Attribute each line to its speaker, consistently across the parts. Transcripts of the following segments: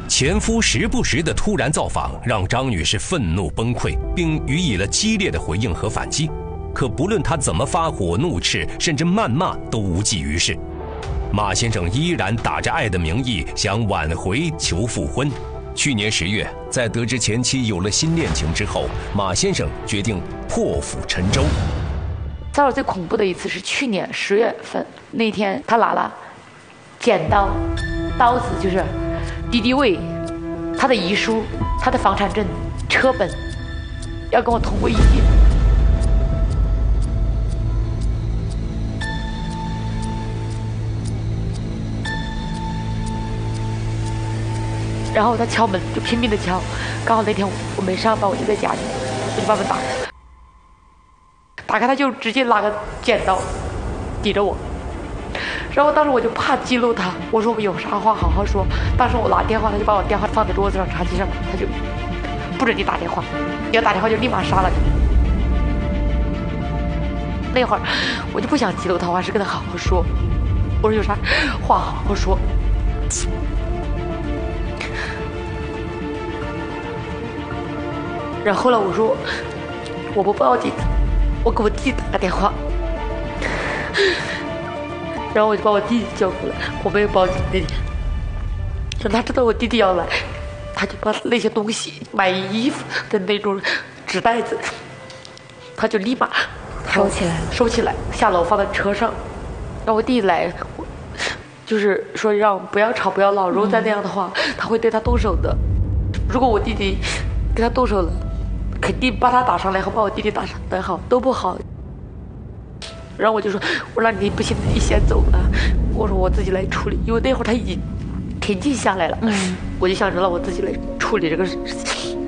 Speaker 1: 前夫时不时的突然造访，让张女士愤怒崩溃，并予以了激烈的回应和反击。可不论她怎么发火、怒斥，甚至谩骂，都无济于事。马先生依然打着爱的名义想挽回、求复婚。去年10月，在得知前妻有了新恋情之后，马先生决定破釜沉舟。
Speaker 2: 骚扰最恐怖的一次是去年10月份那天，他拿了剪刀、刀子，就是敌敌畏、他的遗书、他的房产证、车本，要跟我同归于尽。然后他敲门，就拼命的敲。刚好那天我没上班，我就在家里，我就把门打开。打开他就直接拿个剪刀抵着我。然后当时我就怕激怒他，我说我们有啥话好好说。当时我拿电话，他就把我电话放在桌子上茶几上，他就不准你打电话，你要打电话就立马杀了你。那会儿我就不想激怒他，我还是跟他好好说。我说有啥话好好说。然后后来我说我不报警，我给我弟打个电话，然后我就把我弟弟叫过来，我没有报警那天。等他知道我弟弟要来，他就把那些东西买衣服的那种纸袋子，他就立马收起来，下楼放在车上。让我弟弟来，就是说让不要吵不要闹，如果再那样的话，他会对他动手的。如果我弟弟对他动手了，肯定把他打上来和把我弟弟打上来好都不好。然后我就说，我说你不行，你先走吧。我说我自己来处理，因为那会儿他已经平静下来了。我就想着让我自己来处理这个事情。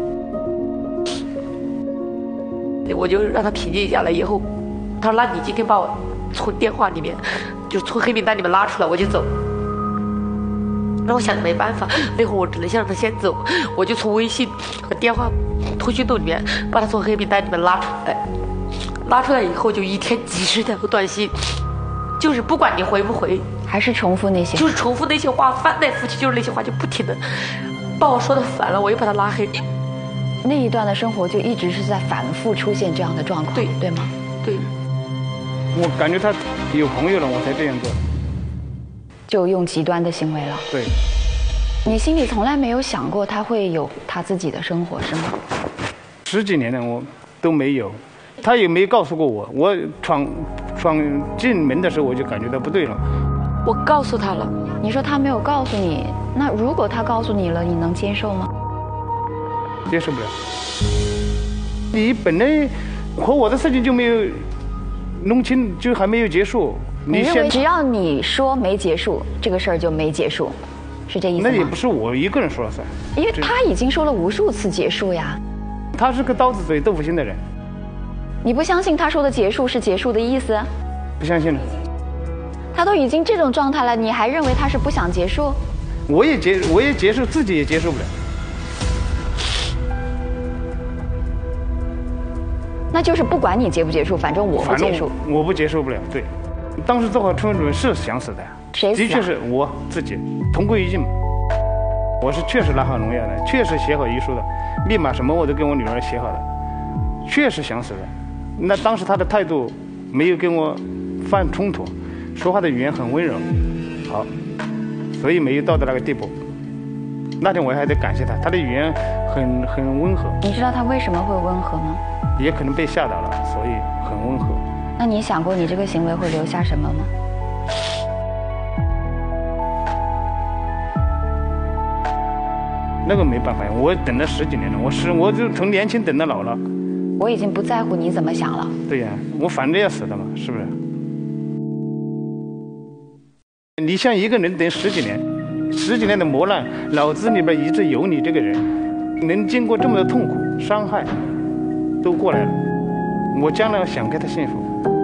Speaker 2: 我就让他平静下来以后，他说那你今天把我从电话里面，就从黑名单里面拉出来，我就走。然后我想没办法，那会儿我只能先让他先走，我就从微信和电话通讯录里面把他从黑名单里面拉出来。拉出来以后就一天几十条短信，就是不管你回不回，
Speaker 3: 还是重复那些，
Speaker 2: 就是重复那些话，翻来覆去就是那些话，就不停的把我说的烦了，我又把他拉黑。
Speaker 3: 那一段的生活就一直是在反复出现这样的状况，对吗？
Speaker 2: 对。
Speaker 4: 我感觉他有朋友了，我才这样做。
Speaker 3: 就用极端的行为了。
Speaker 4: 对。
Speaker 3: 你心里从来没有想过他会有他自己的生活，是吗
Speaker 4: ？10几年了，我都没有。他也没告诉过我，我闯进门的时候我就感觉到不对了。
Speaker 2: 我告诉他了。
Speaker 3: 你说他没有告诉你，那如果他告诉你了，你能接受吗？
Speaker 4: 接受不了。你本来和我的事情就没有弄清，就还没有结束。
Speaker 3: 你认为只要你说没结束，这个事儿就没结束，是这意思吗？
Speaker 4: 那也不是我一个人说了算，
Speaker 3: 因为他已经说了无数次结束呀。
Speaker 4: 他是个刀子嘴豆腐心的人。
Speaker 3: 你不相信他说的结束是结束的意思？
Speaker 4: 不相信了。
Speaker 3: 他都已经这种状态了，你还认为他是不想结束？
Speaker 4: 我也结束，自己也结束不了。
Speaker 3: 那就是不管你结不结束，反正我不结束。
Speaker 4: 我不结束不了，对。当时做好充分准备是想死的。
Speaker 3: 谁死啊？
Speaker 4: 的确是我自己同归于尽嘛。我是确实拿好农药的，确实写好遗书的，密码什么我都跟我女儿写好了，确实想死的。那当时他的态度没有跟我犯冲突，说话的语言很温柔，好，所以没有到达那个地步。那天我还得感谢他，他的语言很温和。
Speaker 3: 你知道他为什么会温和吗？
Speaker 4: 也可能被吓到了，所以很温和。
Speaker 3: 那你想过你这个行为会留下什么吗？
Speaker 4: 那个没办法，我等了10几年了，我就从年轻等到老了。
Speaker 3: 我已经不在乎你怎么想了。
Speaker 4: 对呀，我反正要死的嘛，是不是？你像一个人等10几年，10几年的磨难，脑子里边一直有你这个人，能经过这么多痛苦、伤害，都过来了。我将来想给他幸福。